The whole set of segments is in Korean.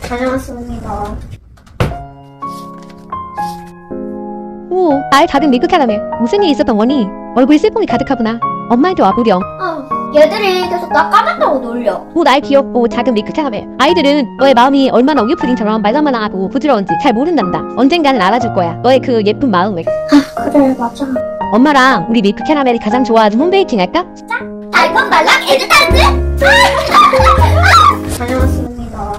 다녀왔습니다. 오, 나의 작은 밀크 캐러멜. 무슨 일이 있었던 거니? 얼굴이 슬픔이 가득하구나. 엄마한테 와보렴. 얘들이 계속 나 까맣다고 놀려. 오, 나의 귀엽고 작은 밀크 캐러멜. 아이들은 너의 마음이 얼마나 우유 푸딩처럼 말랑말랑하고 부드러운지 잘 모른단다. 언젠가는 알아줄 거야. 너의 그 예쁜 마음을. 그래, 맞아. 엄마랑 우리 밀크 캐러멜이 가장 좋아하는 홈베이킹 할까? 진짜? 달콤 말랑 에그타르트? 다녀왔습니다.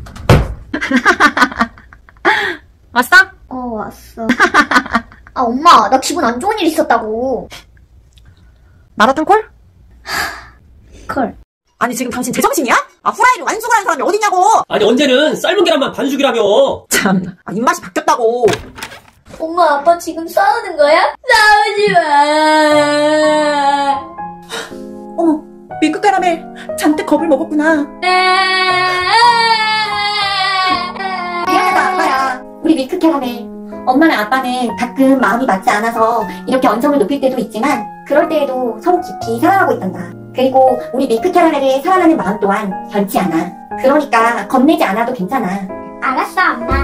왔어? 왔어. 엄마, 나 기분 안 좋은 일 있었다고. 마라톤 콜? 콜. 아니 지금 당신 제정신이야? 후라이를 완숙을 하는 사람이 어딨냐고! 아니 언제는 삶은 계란만 반숙이라며. 참, 입맛이 바뀌었다고. 엄마, 아빠 지금 싸우는 거야? 싸우지 마. 어머, 밀크 캐러멜 잔뜩 겁을 먹었구나. 미안하다, 아빠야. 우리 밀크 캐러멜, 엄마랑 아빠는 가끔 마음이 맞지 않아서 이렇게 언성을 높일 때도 있지만 그럴 때에도 서로 깊이 사랑하고 있단다. 그리고 우리 밀크 캐러멜을 사랑하는 마음 또한 변치 않아. 그러니까 겁내지 않아도 괜찮아. 알았어, 엄마.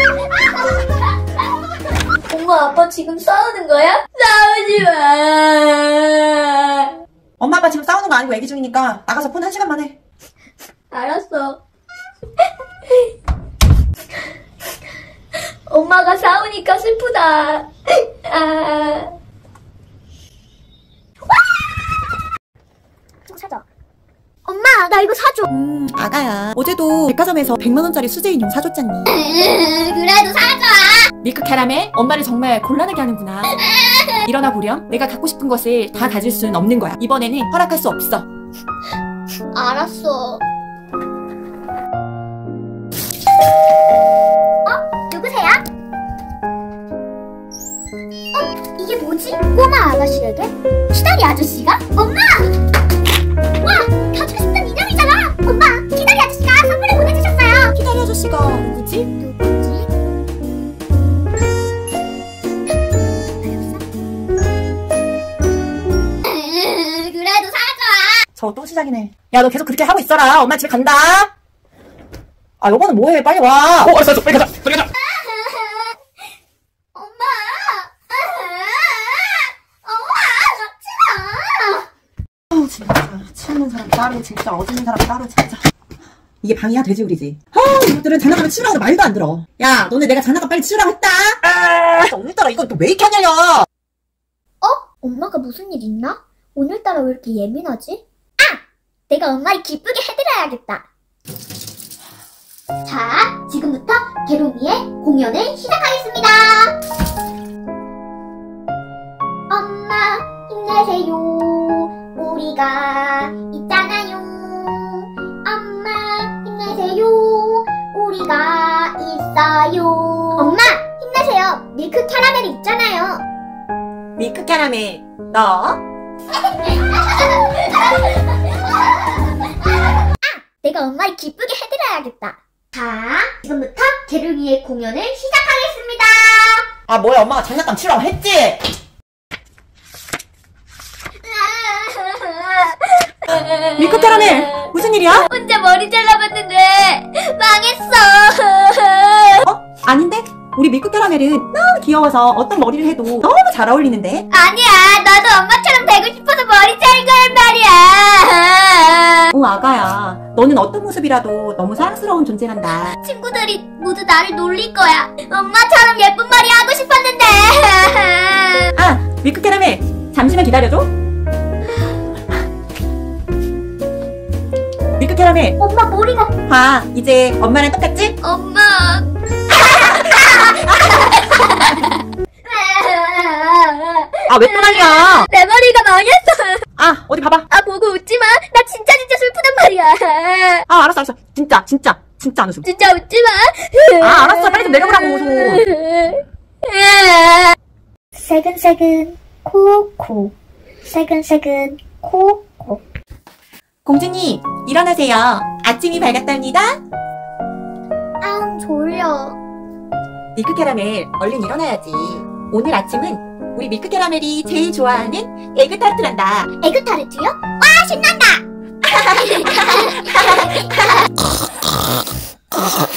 엄마, 아빠 지금 싸우는 거야? 싸우지 마. 엄마 아빠 지금 싸우는 거 아니고 얘기 중이니까 나가서 폰 1시간만 해. 알았어. 엄마가 싸우니까 슬프다. 사자. 엄마, 나 이거 사줘. 아가야. 어제도 백화점에서 100만원짜리 수제 인형 사줬잖니. 그래도 사줘. 밀크 캐러멜, 엄마를 정말 곤란하게 하는구나. 일어나 보렴. 내가 갖고 싶은 것을 다 가질 수는 없는 거야. 이번에는 허락할 수 없어. 알았어. 누구세요? 이게 뭐지? 꼬마 아가씨에게? 키다리 아저씨가? 엄마! 와! 가지고 싶던 인형이잖아! 엄마! 키다리 아저씨가 선물을 보내주셨어요! 키다리 아저씨가 누구지? 누구지? 그래도 사줘! 저 또 시작이네. 야, 너 계속 그렇게 하고 있어라. 엄마 집에 간다. 아, 여보는 뭐해? 빨리 와. 알았어, 빨리 가자, 빨리 가자. 엄마! 엄마! 진짜. 치우는 사람 따로, 진짜. 어지는 사람 따로, 진짜. 이게 방이야? 돼지우리지. 이것들은 장난감을 치우라고 말도 안 들어. 야, 너네 내가 장난감 빨리 치우라고 했다. 오늘따라 이건 또 왜 이렇게 안 열려? 엄마가 무슨 일 있나? 오늘따라 왜 이렇게 예민하지? 내가 엄마를 기쁘게 해드려야겠다. 자, 지금부터 개롱이의 공연을 시작하겠습니다. 엄마, 힘내세요. 우리가 있잖아요. 엄마, 힘내세요. 우리가 있어요. 엄마, 힘내세요. 밀크 캐러멜이 있잖아요. 밀크 캐러멜, 너? 내가 엄마를 기쁘게 해드려야겠다. 자, 지금부터 개롱이의 공연을 시작하겠습니다. 아, 뭐야, 엄마가 장난감 치우라고 했지? 밀크 캐러멜, 무슨 일이야? 혼자 머리 잘라봤는데 망했어. 아닌데? 우리 밀크 캐러멜은 너무 귀여워서 어떤 머리를 해도 너무 잘 어울리는데? 아니야, 나도 엄마처럼 되고 싶어서 머리 자른 거란 말이야. 아가야, 너는 어떤 모습이라도 너무 사랑스러운 존재란다. 친구들이 모두 나를 놀릴 거야. 엄마처럼 예쁜 머리 하고 싶었는데. 아, 밀크 캐러멜, 잠시만 기다려줘. 밀크 캐러멜, 엄마 머리가. 봐, 이제 엄마랑 똑같지? 엄마. 아, 왜 또 난리야? 내 머리가 망했어. 아, 어디 봐봐. 보고 웃지 마. 나 진짜 슬프단 말이야. 아, 알았어. 진짜 안 웃음. 진짜 웃지 마. 아, 알았어. 빨리 좀 내려오라고, 손. 새근새근 코코. 새근새근 코코. 공주님, 일어나세요. 아침이 밝았답니다. 아우, 졸려. 밀크 캐러멜, 얼른 일어나야지. 오늘 아침은 우리 밀크 캐러멜이 제일 좋아하는 에그타르트란다. 에그타르트요? 와, 신난다.